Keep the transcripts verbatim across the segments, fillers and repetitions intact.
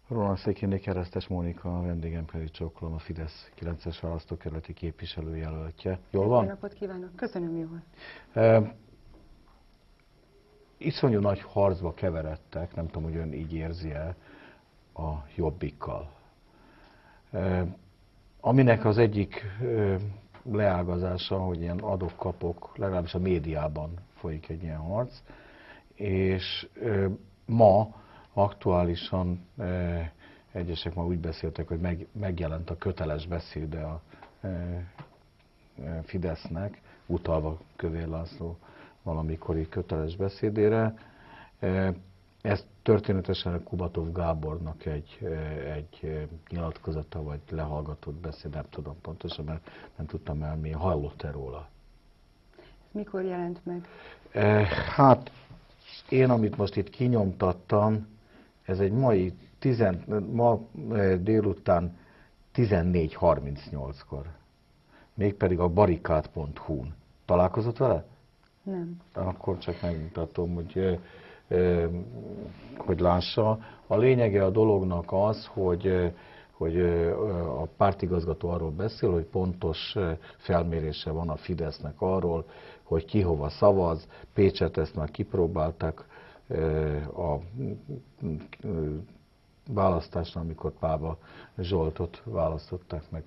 Róla Székényné Keresztes Mónika, a vendégem pedig csókolom, a Fidesz kilences választókerületi képviselőjelöltje. Jól van? Szép napot kívánok! Köszönöm, jól. E, iszonyú nagy harcba keveredtek, nem tudom, hogy ön így érzi-e, a Jobbikkal. E, aminek az egyik e, leágazása, hogy ilyen adok-kapok, legalábbis a médiában folyik egy ilyen harc, és e, ma aktuálisan e, egyesek ma úgy beszéltek, hogy meg, megjelent a köteles beszéde a e, e, Fidesznek, utalva Kövér László valamikori köteles beszédére. E, ez történetesen Kubatov Gábornak egy, egy nyilatkozata, vagy lehallgatott beszéd, nem tudom pontosan, mert nem tudtam el, mi hallott-e róla. Ez mikor jelent meg? E, hát én, amit most itt kinyomtattam, ez egy mai, tizen, ma délután tizennégy harmincnyolckor. Mégpedig a barikád pont hu-n. Találkozott vele? Nem. Akkor csak megmutatom, hogy, hogy lássa. A lényege a dolognak az, hogy, hogy a pártigazgató arról beszél, hogy pontos felmérése van a Fidesznek arról, hogy ki hova szavaz. Pécset ezt már kipróbálták a választásnál, amikor Páva Zsoltot választották meg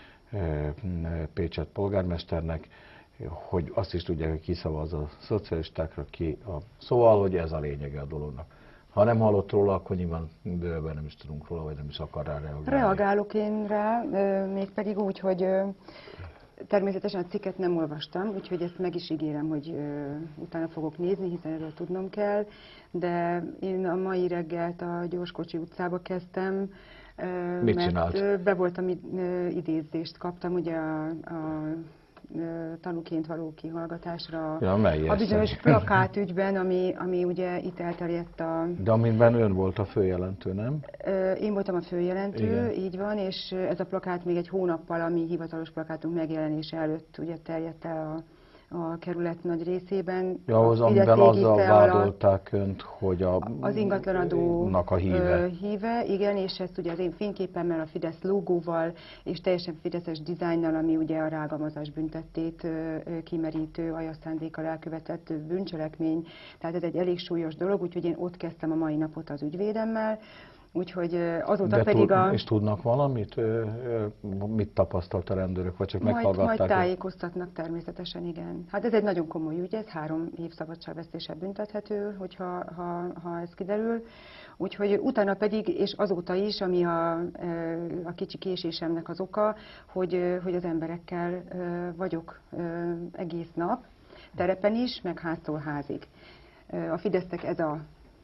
Pécset polgármesternek, hogy azt is tudják, hogy ki szavaz a szocialistákra, ki a... Szóval, hogy ez a lényege a dolognak. Ha nem hallott róla, akkor nyilván bőven nem is tudunk róla, vagy nem is akar rá reagálni. Reagálok én rá, mégpedig úgy, hogy természetesen a cikket nem olvastam, úgyhogy ezt meg is ígérem, hogy utána fogok nézni, hiszen erről tudnom kell, de én a mai reggelt a Gyorskocsi utcába kezdtem, Mit mert csinált? be voltam, idézést kaptam, ugye a, a tanúként való kihallgatásra, Ja, a bizonyos plakátügyben, ami, ami ugye itt elterjedt a... De amiben ön volt a főjelentő, nem? Én voltam a főjelentő, igen. Így van, és ez a plakát még egy hónappal, ami hivatalos plakátunk megjelenése előtt ugye terjedt el a, a kerület nagy részében. Ja, az, amiben azzal vádolták önt, hogy a, az ingatlanadónak a híve. híve. Igen, és ezt ugye az én fényképemmel, a Fidesz logóval, és teljesen fideszes dizájnnal, ami ugye a rágalmazás büntettét kimerítő, aljas-szándékkal elkövetett bűncselekmény. Tehát ez egy elég súlyos dolog, úgyhogy én ott kezdtem a mai napot az ügyvédemmel. Úgyhogy azóta De pedig a... És tudnak valamit? Mit tapasztalt a rendőrök, vagy csak majd, meghallgatták? Majd tájékoztatnak természetesen, igen. Hát ez egy nagyon komoly ügy, ez három év szabadságvesztéssel büntethető, hogyha, ha, ha ez kiderül. Úgyhogy utána pedig, és azóta is, ami a, a kicsi késésemnek az oka, hogy, hogy az emberekkel vagyok egész nap, terepen is, meg háztól házig. A Fidesznek ez a...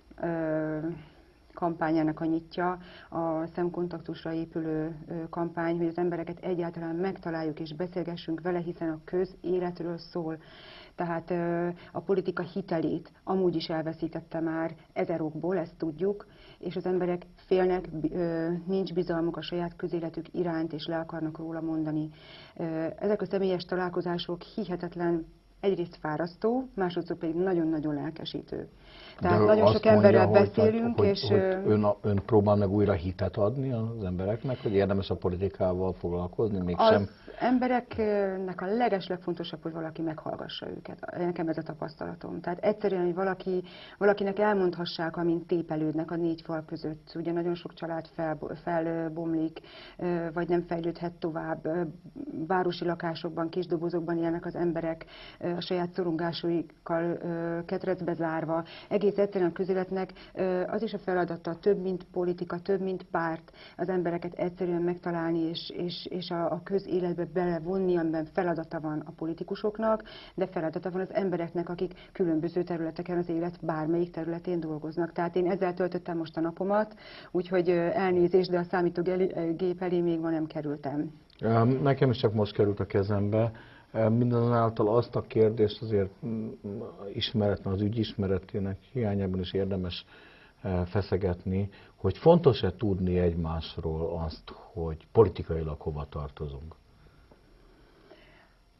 kampányának a nyitja, a szemkontaktusra épülő kampány, hogy az embereket egyáltalán megtaláljuk és beszélgessünk vele, hiszen a közéletről szól. Tehát a politika hitelét amúgy is elveszítette már ezer okból, ezt tudjuk, és az emberek félnek, nincs bizalmuk a saját közéletük iránt, és le akarnak róla mondani. Ezek a személyes találkozások hihetetlen, egyrészt fárasztó, másodszor pedig nagyon-nagyon lelkesítő. Tehát de nagyon sok emberrel mondja, beszélünk, hogy, és... Hogy ön, a, ön próbál meg újra hitet adni az embereknek, hogy érdemes a politikával foglalkozni, mégsem? Az embereknek a legeslegfontosabb, hogy valaki meghallgassa őket. Nekem ez a tapasztalatom. Tehát egyszerűen, hogy valaki, valakinek elmondhassák, amint tépelődnek a négy fal között. Ugye nagyon sok család fel, felbomlik, vagy nem fejlődhet tovább. Városi lakásokban, kis dobozokban élnek az emberek, a saját szorongásaikkal ketrecbe zárva. Egész egyszerűen a közéletnek az is a feladata, több, mint politika, több, mint párt, az embereket egyszerűen megtalálni, és, és, és a, a közéletbe belevonni, amiben feladata van a politikusoknak, de feladata van az embereknek, akik különböző területeken az élet bármelyik területén dolgoznak. Tehát én ezzel töltöttem most a napomat, úgyhogy elnézést, de a számítógép elé még ma nem kerültem. Nekem is csak most került a kezembe. Mindazonáltal azt a kérdést azért ismeretlen, az ügy ismeretének hiányában is érdemes feszegetni, hogy fontos-e tudni egymásról azt, hogy politikailag hova tartozunk?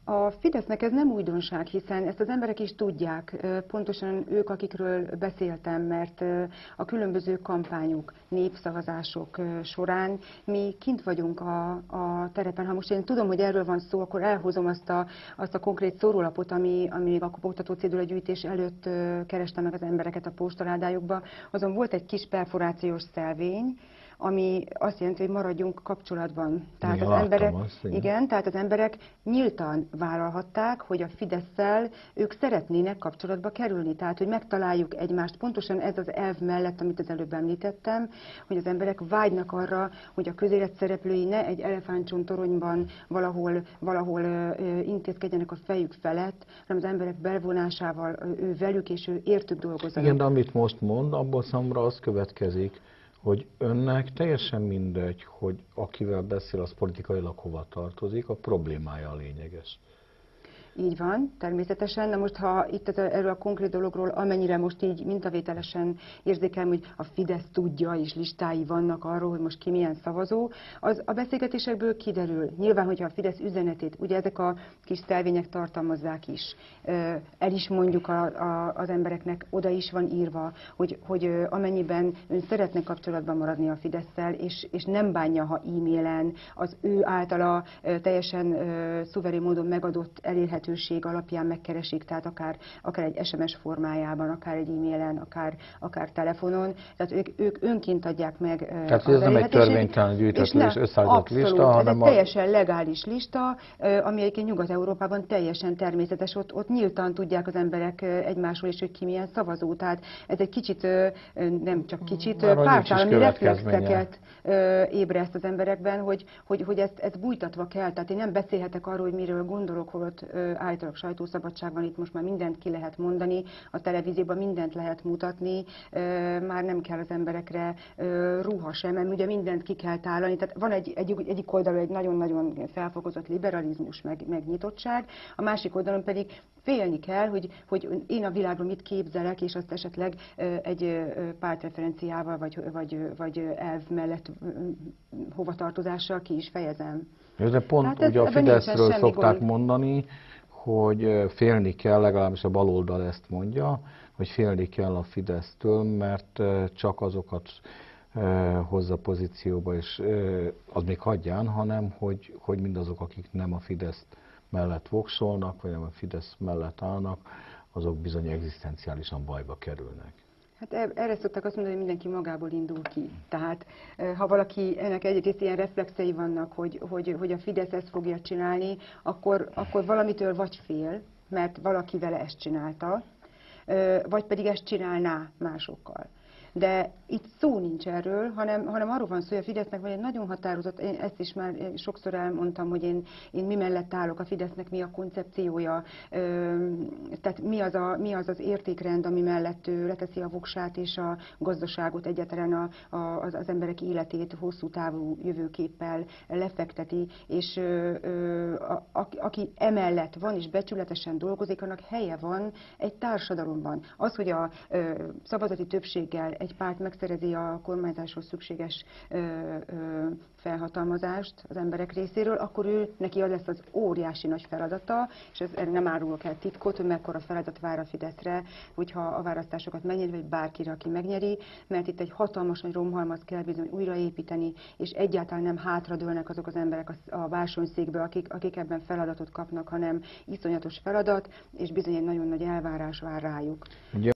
A Fidesznek ez nem újdonság, hiszen ezt az emberek is tudják, pontosan ők, akikről beszéltem, mert a különböző kampányok, népszavazások során mi kint vagyunk a, a terepen. Ha most én tudom, hogy erről van szó, akkor elhozom azt a, azt a konkrét szórólapot, ami, ami még a oktató cédulagyűjtés előtt kereste meg az embereket a postaládájukba. Azon volt egy kis perforációs szelvény, ami azt jelenti, hogy maradjunk kapcsolatban. Tehát igen, az emberek, azt, igen. igen, tehát az emberek nyíltan vállalhatták, hogy a Fidesszel ők szeretnének kapcsolatba kerülni. Tehát, hogy megtaláljuk egymást. Pontosan ez az elv mellett, amit az előbb említettem, hogy az emberek vágynak arra, hogy a közélet szereplői ne egy elefántcsontoronyban valahol, valahol ö, intézkedjenek a fejük felett, hanem az emberek bevonásával ő velük és ő értük dolgozzanak. Igen, de amit most mond, abból számomra az következik, hogy önnek teljesen mindegy, hogy akivel beszél, az politikailag hova tartozik, a problémája a lényeges. Így van, természetesen. Na most, ha itt ez a, erről a konkrét dologról, amennyire most így mintavételesen érzékelem, hogy a Fidesz tudja, és listái vannak arról, hogy most ki milyen szavazó, az a beszélgetésekből kiderül. Nyilván, hogyha a Fidesz üzenetét, ugye ezek a kis szelvények tartalmazzák is, el is mondjuk a, a, az embereknek, oda is van írva, hogy, hogy amennyiben ön szeretne kapcsolatban maradni a Fidesszel, és, és nem bánja, ha e-mailen az ő általa teljesen szuverén módon megadott elérhető alapján megkeresik, tehát akár, akár egy es em es formájában, akár egy e-mailen, akár, akár telefonon. Tehát ők, ők önként adják meg tehát ez nem egy törvénytelen gyűjtött és összeállított lista, hanem ez egy teljesen legális lista, ami egyébként Nyugat-Európában teljesen természetes. Ott, ott nyíltan tudják az emberek egymásról is, hogy ki milyen szavazó. Tehát ez egy kicsit, nem csak kicsit, pártállami reflexeket ébreszt az emberekben, hogy, hogy, hogy ezt, ezt bújtatva kell. Tehát én nem beszélhetek arról, hogy miről gondolok, holott állítólag sajtószabadság van, itt most már mindent ki lehet mondani, a televízióban mindent lehet mutatni, már nem kell az emberekre ruha sem, mert ugye mindent ki kell tálalni. Tehát van egy, egy, egyik oldalon egy nagyon-nagyon felfokozott liberalizmus, meg, meg nyitottság, a másik oldalon pedig félni kell, hogy, hogy én a világról mit képzelek, és azt esetleg egy pártreferenciával, vagy, vagy, vagy elv mellett hovatartozással ki is fejezem. De pont ugye a Fideszről szokták gond. mondani, hogy félni kell, legalábbis a baloldal ezt mondja, hogy félni kell a Fidesztől, mert csak azokat hozza pozícióba, és az még hagyján, hanem hogy, hogy mindazok, akik nem a Fidesz mellett voksolnak, vagy nem a Fidesz mellett állnak, azok bizony egzisztenciálisan bajba kerülnek. Hát erre szokták azt mondani, hogy mindenki magából indul ki. Tehát ha valaki, ennek egyrészt ilyen reflexei vannak, hogy, hogy, hogy a Fidesz ezt fogja csinálni, akkor, akkor valamitől vagy fél, mert valaki vele ezt csinálta, vagy pedig ezt csinálná másokkal. De itt szó nincs erről, hanem, hanem arról van szó, hogy a Fidesznek van egy nagyon határozott, én ezt is már sokszor elmondtam, hogy én, én mi mellett állok, a Fidesznek mi a koncepciója, tehát mi az, a, mi az az értékrend, ami mellett ő leteszi a voksát és a gazdaságot, egyáltalán a, a, az, az emberek életét hosszú távú jövőképpel lefekteti, és a, a, aki emellett van és becsületesen dolgozik, annak helye van egy társadalomban. Az, hogy a szavazati többséggel egy párt megszerezi a kormányzáshoz szükséges ö, ö, felhatalmazást az emberek részéről, akkor ő neki az lesz az óriási nagy feladata, és ez nem árulok el titkot, hogy mekkora feladat vár a Fideszre, hogyha a választásokat megnyeri, vagy bárkire, aki megnyeri, mert itt egy hatalmas nagy romhalmaz kell bizony újraépíteni, és egyáltalán nem hátradőlnek azok az emberek a bársonyszékből, akik, akik ebben feladatot kapnak, hanem iszonyatos feladat, és bizony egy nagyon nagy elvárás vár rájuk. Ugye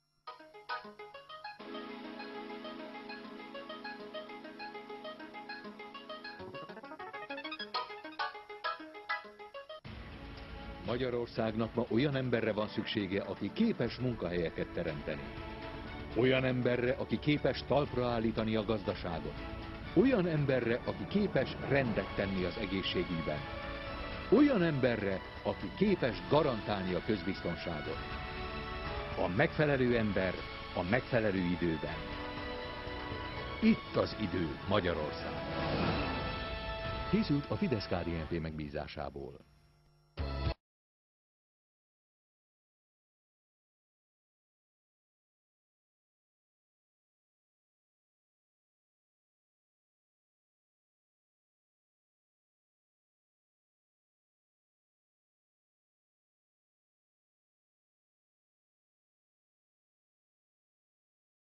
Magyarországnak ma olyan emberre van szüksége, aki képes munkahelyeket teremteni. Olyan emberre, aki képes talpra állítani a gazdaságot. Olyan emberre, aki képes rendet tenni az egészségügyben. Olyan emberre, aki képes garantálni a közbiztonságot. A megfelelő ember a megfelelő időben. Itt az idő Magyarország. Készült a Fidesz K D N P megbízásából.